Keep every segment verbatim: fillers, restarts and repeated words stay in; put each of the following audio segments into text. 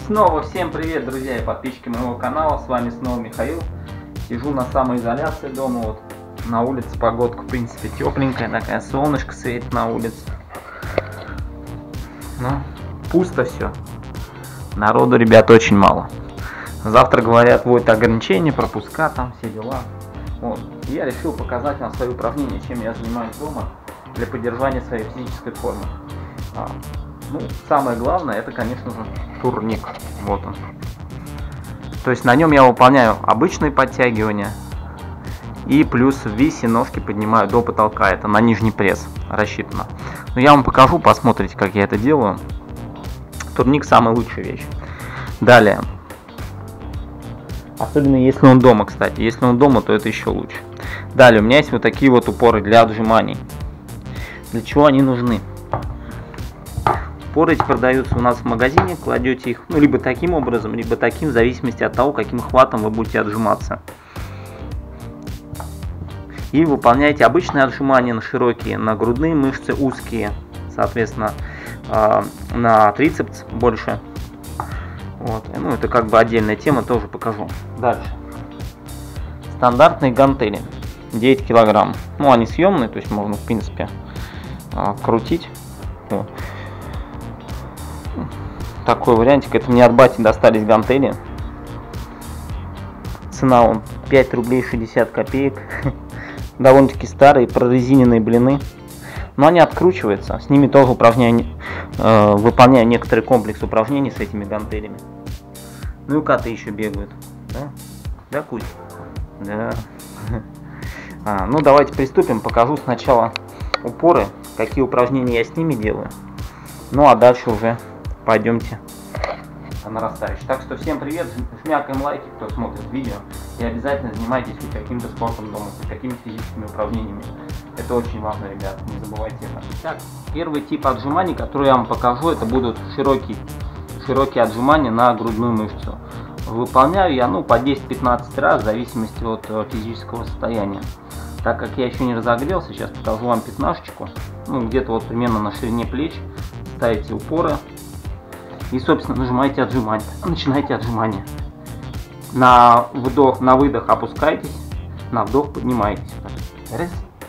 Снова всем привет, друзья и подписчики моего канала. С вами снова Михаил. Сижу на самоизоляции дома. Вот на улице погодка в принципе тепленькая, такая, солнышко светит на улице. Ну, пусто все. Народу, ребят, очень мало. Завтра, говорят, вводят ограничения, пропуска, там все дела. Вот. И я решил показать вам свои упражнения, чем я занимаюсь дома для поддержания своей физической формы. А, ну, самое главное, это, конечно же, турник. Вот он. То есть на нем я выполняю обычные подтягивания и плюс в висе ножки поднимаю до потолка. Это на нижний пресс рассчитано. Но я вам покажу, посмотрите, как я это делаю. Турник самая лучшая вещь. Далее. Особенно если он дома, кстати. Если он дома, то это еще лучше. Далее у меня есть вот такие вот упоры для отжиманий. Для чего они нужны? Упоры эти продаются у нас в магазине. Кладете их, ну, либо таким образом, либо таким, в зависимости от того, каким хватом вы будете отжиматься. И выполняете обычные отжимания на широкие, на грудные мышцы узкие, соответственно, на трицепс больше. Вот. Ну, это как бы отдельная тема, тоже покажу. Дальше. Стандартные гантели. девять килограмм. Ну, они съемные, то есть можно, в принципе, крутить. Вот. Такой вариантик. Это мне от бати достались гантели. Цена он пять рублей шестьдесят копеек. Довольно-таки старые, прорезиненные блины. Но они откручиваются. С ними тоже упражняю, э, выполняю некоторый комплекс упражнений с этими гантелями. Ну и коты еще бегают. Да, да, Кузь? Да. А, ну давайте приступим. Покажу сначала упоры, какие упражнения я с ними делаю. Ну а дальше уже пойдемте на нарастающий. Так что всем привет. Жмякаем лайки, кто смотрит видео. И обязательно занимайтесь хоть каким-то спортом дома, хоть какими-то физическими упражнениями. Это очень важно, ребят, не забывайте это. Итак, первый тип отжиманий, который я вам покажу, это будут широкие, широкие отжимания на грудную мышцу. Выполняю я ну, по десять-пятнадцать раз, в зависимости от физического состояния. Так как я еще не разогрелся, сейчас покажу вам пятнашечку. Ну, где-то вот примерно на ширине плеч. Ставите упоры. И, собственно, нажимаете отжимания. Начинайте отжимания. На вдох, на выдох опускайтесь. На вдох поднимаетесь. Раз.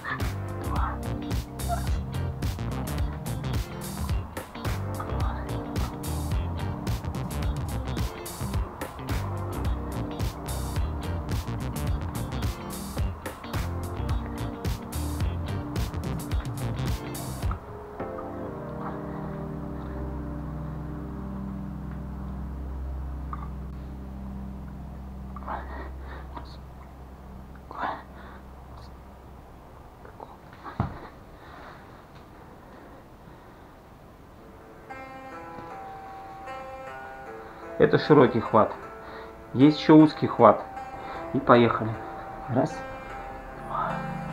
Это широкий хват. Есть еще узкий хват. И поехали. Раз. Два.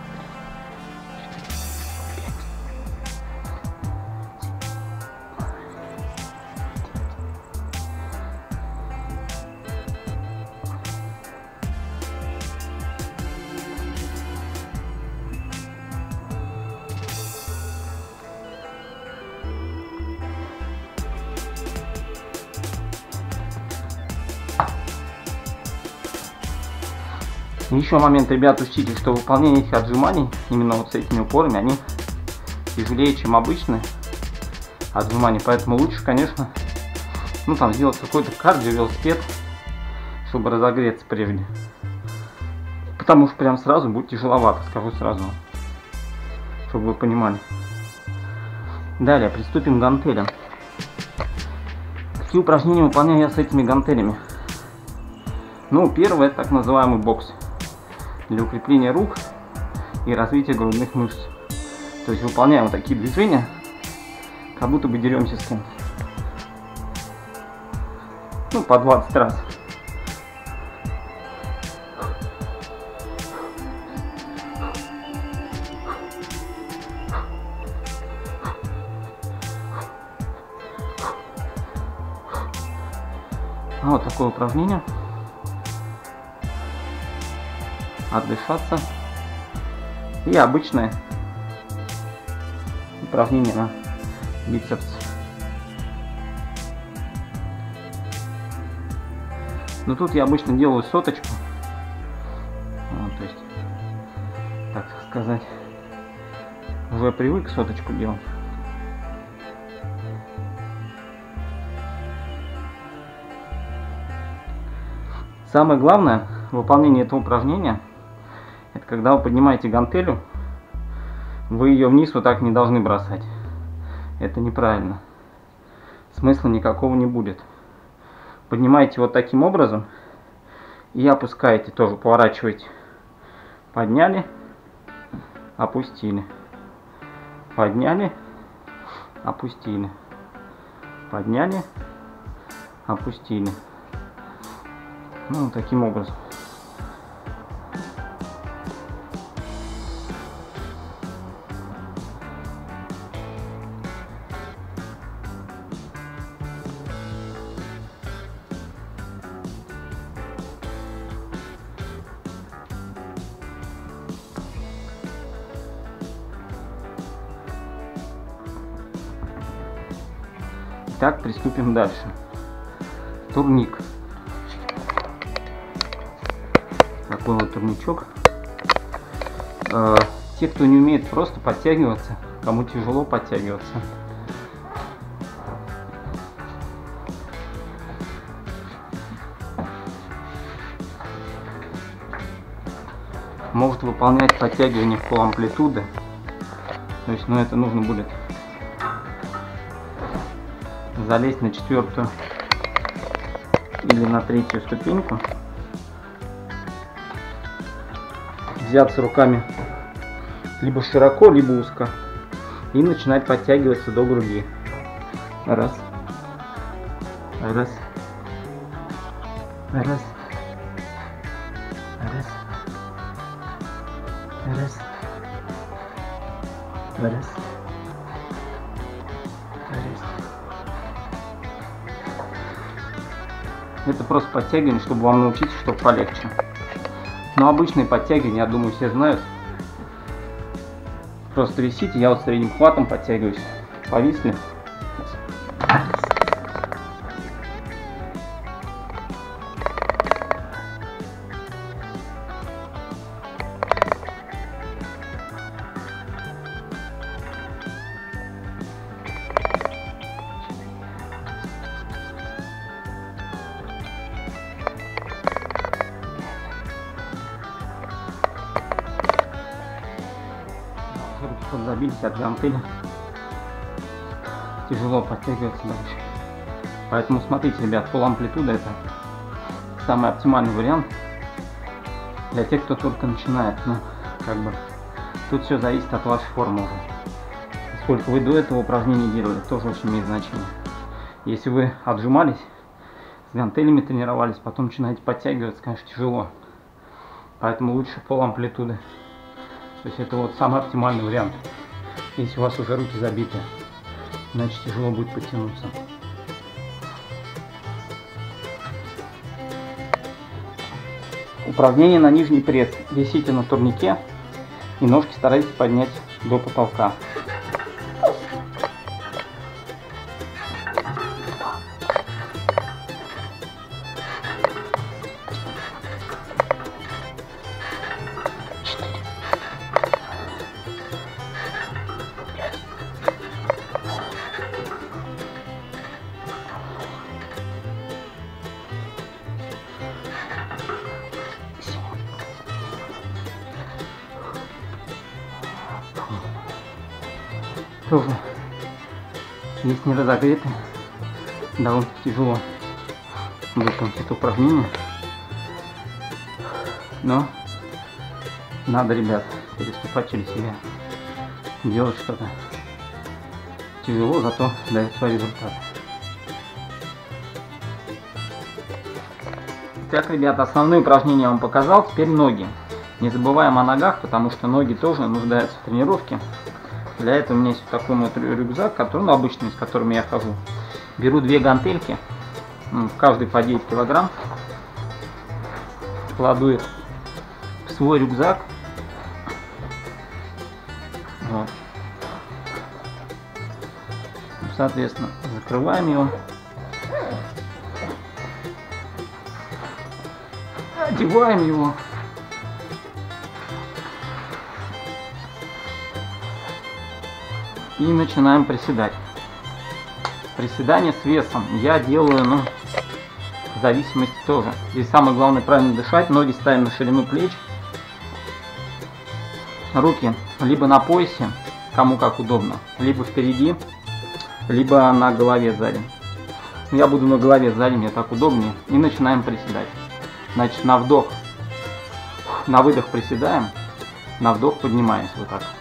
Еще момент, ребят, учтите, что выполнение этих отжиманий, именно вот с этими упорами, они тяжелее, чем обычные отжимания. Поэтому лучше, конечно, ну там сделать какой-то кардио-велосипед, чтобы разогреться прежде. Потому что прям сразу будет тяжеловато, скажу сразу, чтобы вы понимали. Далее приступим к гантелям. Какие упражнения выполняю я с этими гантелями? Ну, первое, это так называемый бокс. Для укрепления рук и развития грудных мышц. То есть выполняем вот такие движения, как будто бы деремся с кем-то. Ну, по двадцать раз. Вот такое упражнение. Отдышаться. И обычное упражнение на бицепс. Но тут я обычно делаю соточку. Вот, то есть, так сказать, уже привык соточку делать. Самое главное в выполнении этого упражнения, это когда вы поднимаете гантелю, вы ее вниз вот так не должны бросать. Это неправильно. Смысла никакого не будет. Поднимаете вот таким образом и опускаете, тоже поворачиваете. Подняли, опустили. Подняли, опустили. Подняли, опустили. Ну, таким образом. Так, приступим дальше. Турник. Такой вот турничок. Э, те, кто не умеет просто подтягиваться, кому тяжело подтягиваться, может выполнять подтягивание в поламплитуды. То есть, ну, это нужно будет залезть на четвертую или на третью ступеньку, взяться руками либо широко, либо узко и начинать подтягиваться до груди. Раз, раз, раз, раз, раз, раз, раз. Это просто подтягивание, чтобы вам научиться, чтобы полегче. Но обычные подтягивания, я думаю, все знают. Просто висите, я вот средним хватом подтягиваюсь. Повисли. Забились от гантели, тяжело подтягиваться дальше. Поэтому смотрите, ребят, полуамплитуда — это самый оптимальный вариант для тех, кто только начинает. Ну, как бы тут все зависит от вашей формы уже. Сколько вы до этого упражнений делали, тоже очень имеет значение. Если вы отжимались, с гантелями тренировались, потом начинаете подтягиваться, конечно, тяжело. Поэтому лучше полуамплитуды. То есть это вот самый оптимальный вариант, если у вас уже руки забиты, иначе тяжело будет подтянуться. Упражнение на нижний пресс. Висите на турнике и ножки старайтесь поднять до потолка. Тоже, если не разогреты, довольно тяжело выполнить это упражнение. Но надо, ребят, переступать через себя, делать что-то. Тяжело, зато дает свой результат. Так, ребят, основные упражнения я вам показал. Теперь ноги. Не забываем о ногах, потому что ноги тоже нуждаются в тренировке. Для этого у меня есть вот такой вот рюкзак, который, ну, обычный, с которым я хожу. Беру две гантельки, в каждой по девять килограмм. Кладу их в свой рюкзак. Вот. Соответственно, закрываем его. Одеваем его. И начинаем приседать. Приседание с весом я делаю, ну, в зависимости тоже. Здесь самое главное правильно дышать. Ноги ставим на ширину плеч. Руки либо на поясе, кому как удобно, либо впереди, либо на голове сзади. Я буду на голове сзади, мне так удобнее. И начинаем приседать. Значит, на вдох, на выдох приседаем, на вдох поднимаемся вот так.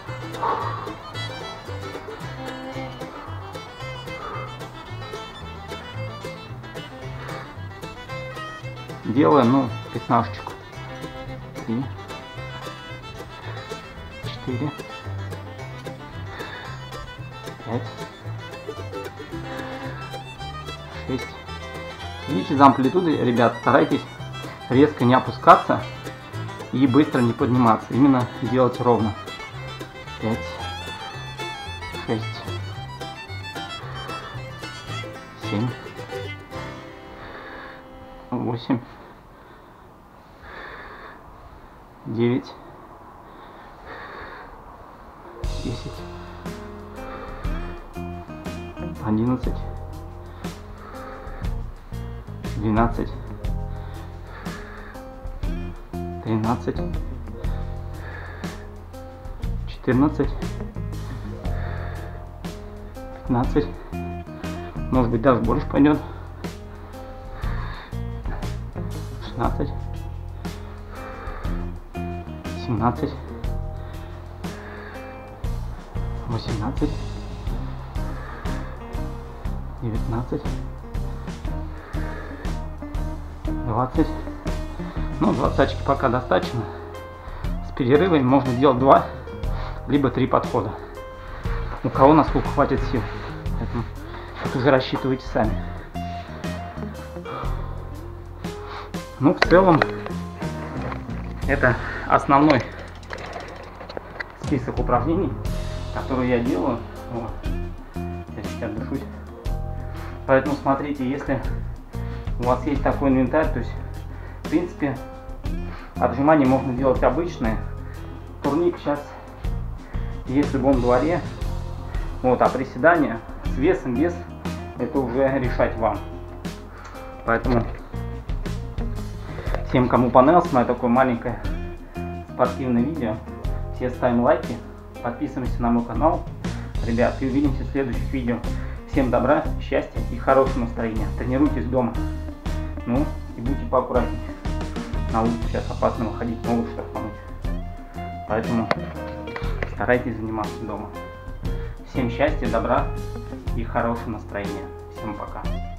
Делаем, ну, пятнашечку. Три, четыре, пять, шесть. Видите, за амплитудой, ребят, старайтесь резко не опускаться и быстро не подниматься. Именно делать ровно. Пять, шесть, семь, восемь, девять, десять, одиннадцать, двенадцать, тринадцать, четырнадцать, пятнадцать, может быть даже больше пойдет, шестнадцать, семнадцать, восемнадцать, девятнадцать, двадцать. Ну, двадцаточки пока достаточно. С перерывами можно делать два, либо три подхода. У кого насколько хватит сил. Поэтому тут уже рассчитывайте сами. Ну, в целом, это основной список упражнений, которые я делаю. Вот. Я сейчас дышусь. Поэтому смотрите, если у вас есть такой инвентарь, то есть, в принципе, отжимания можно делать обычные. Турник сейчас есть в любом дворе. Вот, а приседания с весом, без, это уже решать вам. Поэтому всем, кому понравилось мое такое маленькое спортивное видео, все ставим лайки, подписываемся на мой канал. Ребят, и увидимся в следующих видео. Всем добра, счастья и хорошего настроения. Тренируйтесь дома. Ну, и будьте поаккуратнее. На улицу сейчас опасно выходить, могут штрафануть. Поэтому старайтесь заниматься дома. Всем счастья, добра и хорошего настроения. Всем пока.